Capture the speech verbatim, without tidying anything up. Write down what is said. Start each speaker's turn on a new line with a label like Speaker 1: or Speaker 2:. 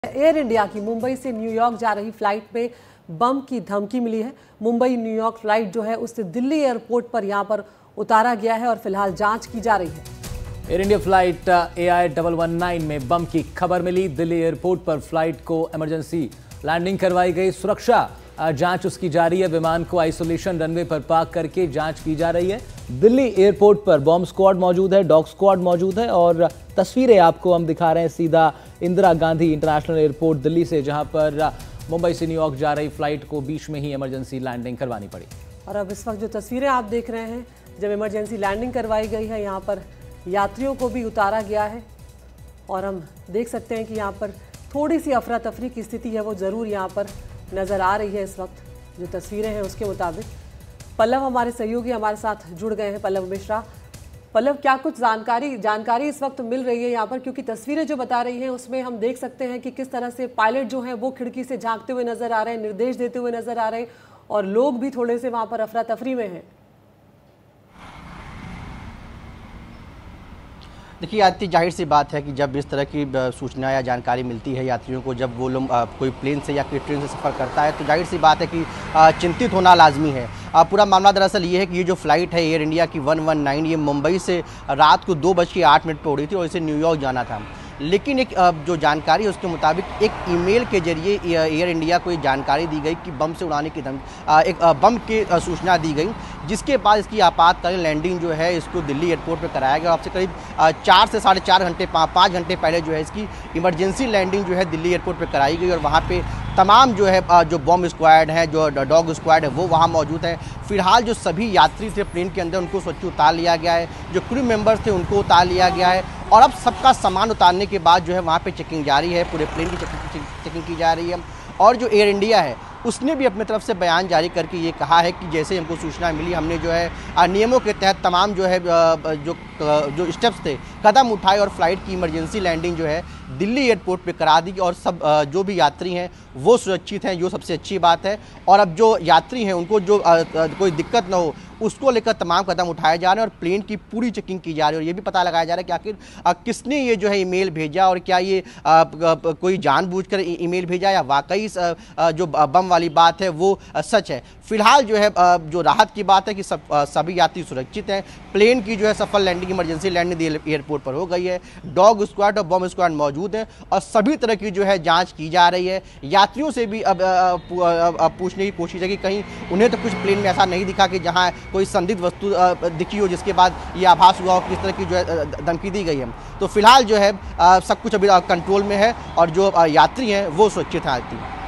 Speaker 1: Air India की मुंबई से New York जा रही फ्लाइट में बम की धमकी मिली है। मुंबई न्यूयॉर्क फ्लाइट जो है उससे दिल्ली एयरपोर्ट पर यहां पर उतारा गया है और फिलहाल जांच की जा रही है।
Speaker 2: Air India flight A I double one nine में बम की खबर मिली। दिल्ली एयरपोर्ट पर फ्लाइट को इमरजेंसी लैंडिंग करवाई गई। सुरक्षा जांच उसकी जारी है। विमान को आइसोलेशन रनवे पर पार्क करके जांच की जा रही है। दिल्ली एयरपोर्ट पर बॉम्ब स्क्वाड मौजूद है, डॉग स्क्वाड मौजूद है और तस्वीरें आपको हम दिखा रहे हैं सीधा इंदिरा गांधी इंटरनेशनल एयरपोर्ट दिल्ली से, जहां पर मुंबई से न्यूयॉर्क जा रही फ्लाइट को बीच में ही इमरजेंसी लैंडिंग करवानी पड़ी।
Speaker 1: और अब इस वक्त जो तस्वीरें आप देख रहे हैं, जब इमरजेंसी लैंडिंग करवाई गई है, यहाँ पर यात्रियों को भी उतारा गया है और हम देख सकते हैं कि यहाँ पर थोड़ी सी अफरा तफरी की स्थिति है वो ज़रूर यहाँ पर नज़र आ रही है। इस वक्त जो तस्वीरें हैं उसके मुताबिक पल्लव हमारे सहयोगी हमारे साथ जुड़ गए हैं। पल्लव मिश्रा, पल्लव क्या कुछ जानकारी जानकारी इस वक्त मिल रही है यहाँ पर, क्योंकि तस्वीरें जो बता रही हैं उसमें हम देख सकते हैं कि किस तरह से पायलट जो हैं वो खिड़की से झांकते हुए नजर आ रहे हैं, निर्देश देते हुए नजर आ रहे हैं और लोग भी थोड़े से वहाँ पर अफरा तफरी में हैं।
Speaker 3: देखिए आदित्य, जाहिर सी बात है कि जब इस तरह की सूचना या जानकारी मिलती है यात्रियों को, जब वो लोग कोई प्लेन से या कोई ट्रेन से सफ़र करता है, तो जाहिर सी बात है कि चिंतित होना लाजमी है। पूरा मामला दरअसल ये है कि ये जो फ्लाइट है एयर इंडिया की वन वन नाइन, ये मुंबई से रात को दो बज के आठ मिनट पर उड़ी थी और इसे न्यूयॉर्क जाना था। लेकिन एक जो जानकारी है उसके मुताबिक एक ईमेल के जरिए एयर इंडिया को एक जानकारी दी गई कि बम से उड़ाने की धमकी, एक बम की सूचना दी गई, जिसके बाद इसकी आपातकालीन लैंडिंग जो है इसको दिल्ली एयरपोर्ट पर कराया गया। आपसे करीब चार से साढ़े चार घंटे पाँच घंटे पहले जो है इसकी इमरजेंसी लैंडिंग जो है दिल्ली एयरपोर्ट पर कराई गई और वहाँ पे तमाम जो है जो बॉम्ब स्क्वाड है, जो डॉग स्क्वाड है, वो वहाँ मौजूद है। फिलहाल जो सभी यात्री थे प्लेन के अंदर उनको सुरक्षित उतार लिया गया है, जो क्रू मेंबर्स थे उनको उतार लिया गया है और अब सबका सामान उतारने के बाद जो है वहाँ पे चेकिंग जारी है, पूरे प्लेन की चेकिंग चेकिंग की जा रही है। और जो एयर इंडिया है उसने भी अपनी तरफ से बयान जारी करके ये कहा है कि जैसे हमको सूचना मिली, हमने जो है नियमों के तहत तमाम जो है जो जो स्टेप्स थे कदम उठाए और फ्लाइट की इमरजेंसी लैंडिंग जो है दिल्ली एयरपोर्ट पे करा दी और सब जो भी यात्री हैं वो सुरक्षित हैं, जो सबसे अच्छी बात है। और अब जो यात्री हैं उनको जो कोई दिक्कत ना हो उसको लेकर तमाम कदम उठाए जा रहे हैं और प्लेन की पूरी चेकिंग की जा रही है और ये भी पता लगाया जा रहा है कि आखिर किसने ये जो है ईमेल भेजा और क्या ये आ, कोई जानबूझकर ईमेल भेजा या वाकई जो बम वाली बात है वो सच है। फिलहाल जो है जो राहत की बात है कि सब सभी यात्री सुरक्षित हैं। प्लेन की जो है सफल लैंडिंग, इमरजेंसी लैंडिंग एयरपोर्ट पर हो गई है। डॉग स्क्वाड और बम स्क्वाड मौजूद है और सभी तरह की जो है जांच की जा रही है। यात्रियों से भी अब पूछने की कोशिश है कि कहीं उन्हें तो कुछ प्लेन में ऐसा नहीं दिखा कि जहाँ कोई संदिग्ध वस्तु दिखी हो जिसके बाद ये आभास हुआ हो किस तरह की जो है धमकी दी गई है। तो फिलहाल जो है सब कुछ अभी कंट्रोल में है और जो यात्री हैं वो सुरक्षित हैं।